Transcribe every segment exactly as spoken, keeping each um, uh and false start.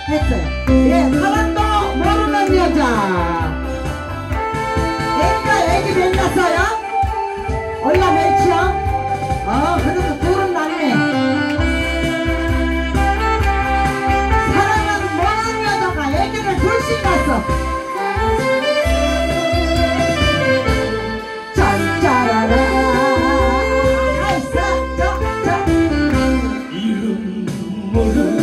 했어요. 예, 사랑도 모르는 여자. 애기가 애기 맺났어요? 얼마 맺지요? 어, 그래도 둘은 낫네. 사랑은 모르는 여자가 애기를 둘씩 낳았어. 짠짜라라. 알싸, 저, 저. 이름 모르는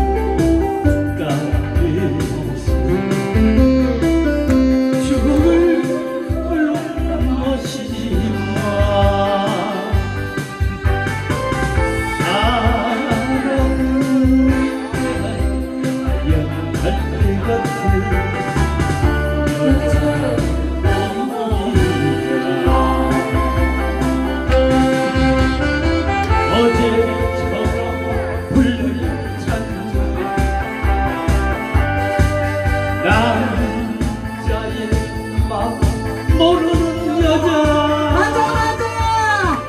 모르는 여자. 맞아 맞아.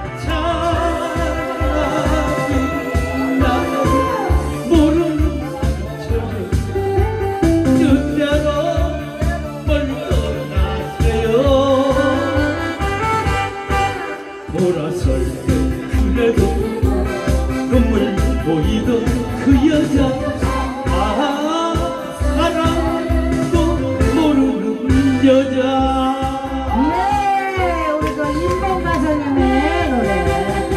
차라리 나를 모르는 척 그대로 멀떠나세요. 돌아설 때 그래도 눈물 보이던 그 여자. 아, 사랑도 모르는 여자. 네, 우리 그 인봉 가수님의 노래.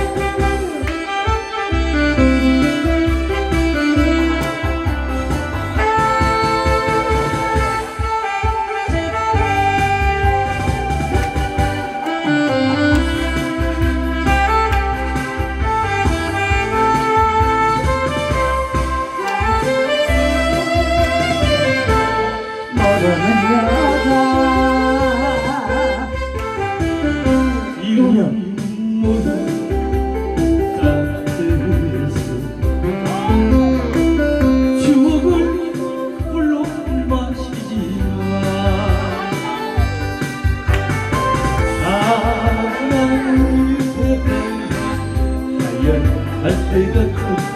모르는 여자. 이름 모르는 땅에서 추억을 홀로 마시지만 사랑을 하얀 때 같은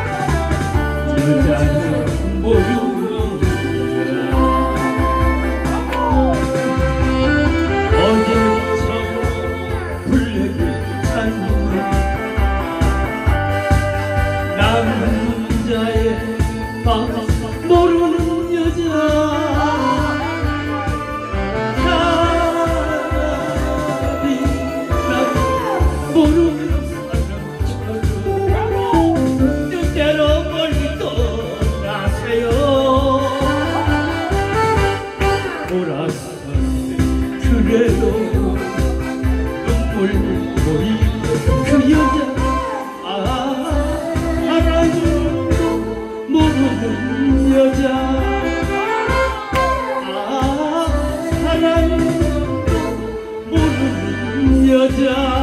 여자는 모르는 남자의 방 모르는 여자. 차라리 난 모르는 사람처럼 뜻대로 멀리 떠나세요. 돌아설 때 그래도 눈물 보이는 그 여자. 모르는 여자. 아, 사랑도 모르는 여자.